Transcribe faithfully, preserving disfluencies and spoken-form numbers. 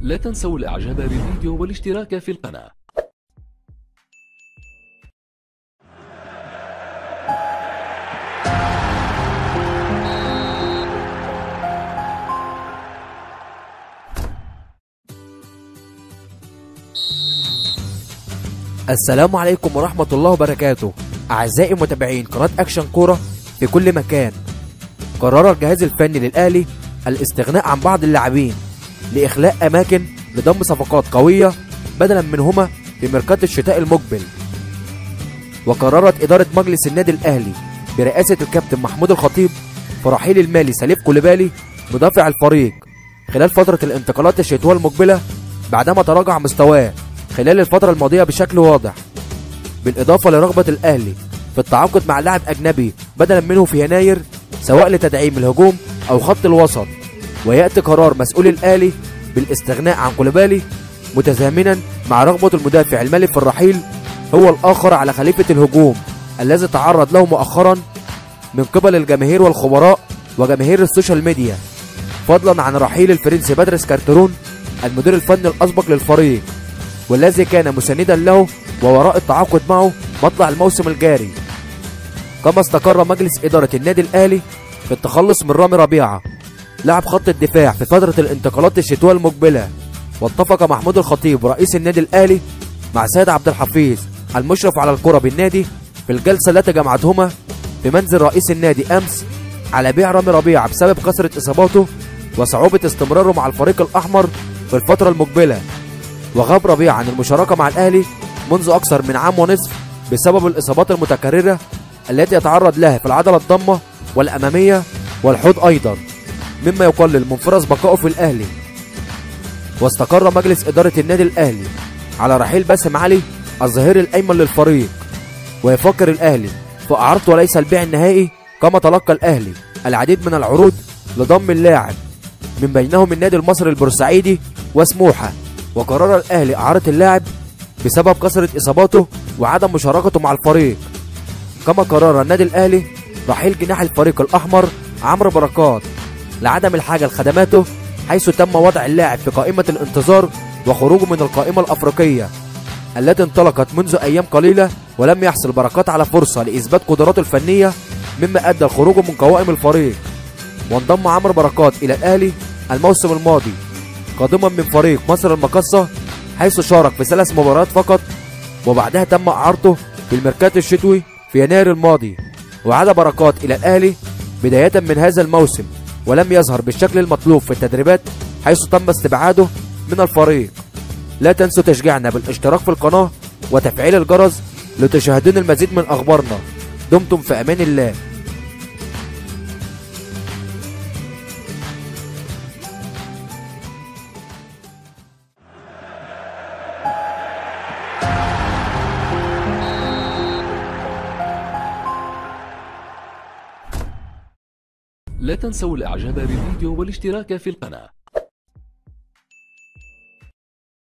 لا تنسوا الاعجاب بالفيديو والاشتراك في القناة. السلام عليكم ورحمة الله وبركاته. أعزائي متابعين قناة أكشن كورة في كل مكان، قرر الجهاز الفني للأهلي الاستغناء عن بعض اللاعبين لإخلاء أماكن لضم صفقات قوية بدلا منهما في ميركاتو الشتاء المقبل. وقررت إدارة مجلس النادي الأهلي برئاسة الكابتن محمود الخطيب في رحيل المالي سليف كوليبالي مدافع الفريق خلال فترة الانتقالات الشتوية المقبلة بعدما تراجع مستواه خلال الفترة الماضية بشكل واضح، بالإضافة لرغبة الأهلي في التعاقد مع لاعب أجنبي بدلا منه في يناير سواء لتدعيم الهجوم أو خط الوسط. ويأتي قرار مسؤول الأهلي بالاستغناء عن كوليبالي متزامنا مع رغبة المدافع المالي في الرحيل هو الآخر على خليفة الهجوم الذي تعرض له مؤخرا من قبل الجماهير والخبراء وجماهير السوشيال ميديا، فضلا عن رحيل الفرنسي باتريس كارترون المدير الفني الأسبق للفريق والذي كان مساندا له ووراء التعاقد معه مطلع الموسم الجاري. كما استقر مجلس إدارة النادي الأهلي في التخلص من رامي ربيعة لاعب خط الدفاع في فترة الانتقالات الشتوية المقبلة. واتفق محمود الخطيب رئيس النادي الأهلي مع سيد عبد الحفيظ المشرف على الكرة بالنادي في الجلسة التي جمعتهما في منزل رئيس النادي أمس على بيع رامي ربيعة بسبب كثرة إصاباته وصعوبة استمراره مع الفريق الأحمر في الفترة المقبلة. وغاب ربيعة عن المشاركة مع الأهلي منذ أكثر من عام ونصف بسبب الإصابات المتكررة التي يتعرض لها في العضلة الضمة والأمامية والحوض أيضا، مما يقلل من فرص بقائه في الأهلي. واستقر مجلس إدارة النادي الأهلي على رحيل باسم علي الظهير الأيمن للفريق، ويفكر الأهلي في إعارته وليس البيع النهائي، كما تلقى الأهلي العديد من العروض لضم اللاعب من بينهم النادي المصري البورسعيدي وسموحة. وقرر الأهلي إعارة اللاعب بسبب كثرة إصاباته وعدم مشاركته مع الفريق. كما قرر النادي الأهلي رحيل جناح الفريق الأحمر عمرو بركات لعدم الحاجة لخدماته، حيث تم وضع اللاعب في قائمة الانتظار وخروجه من القائمة الأفريقية التي انطلقت منذ أيام قليلة، ولم يحصل بركات على فرصة لإثبات قدراته الفنية مما أدى لخروجه من قوائم الفريق. وانضم عمرو بركات إلى الأهلي الموسم الماضي قادما من فريق مصر المقاصة، حيث شارك في ثلاث مباريات فقط، وبعدها تم إعارته في الميركاتو الشتوي في يناير الماضي. وعاد بركات إلى الأهلي بداية من هذا الموسم ولم يظهر بالشكل المطلوب في التدريبات، حيث تم استبعاده من الفريق. لا تنسوا تشجيعنا بالاشتراك في القناة وتفعيل الجرس لتشاهدون المزيد من أخبارنا. دمتم في أمان الله. لا تنسوا الاعجاب بالفيديو والاشتراك في القناة.